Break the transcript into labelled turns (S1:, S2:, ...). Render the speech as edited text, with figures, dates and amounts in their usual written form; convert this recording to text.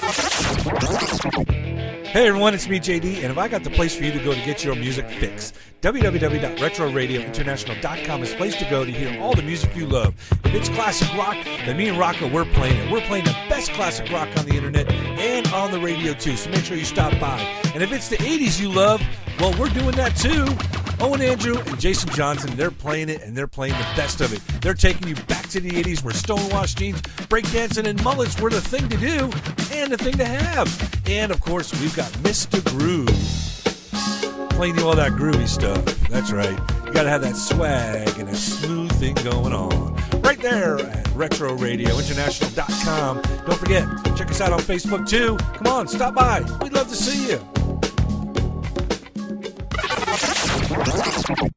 S1: Hey everyone, it's me, JD, and have I got the place for you to go to get your music fix? www.retroradiointernational.com is the place to go to hear all the music you love. If it's classic rock, then me and Rocco, we're playing it. We're playing the best classic rock on the internet and on the radio too, so make sure you stop by. And if it's the 80s you love, well, we're doing that too. Owen Andrew and Jason Johnson, they're playing it, and they're playing the best of it. They're taking you back to the 80s where stonewashed jeans, breakdancing, and mullets were the thing to do and the thing to have. And, of course, we've got Mr. Groove playing you all that groovy stuff. That's right. You got to have that swag and that smooth thing going on. Right there at RetroRadioInternational.com. Don't forget, check us out on Facebook, too. Come on, stop by. We'd love to see you.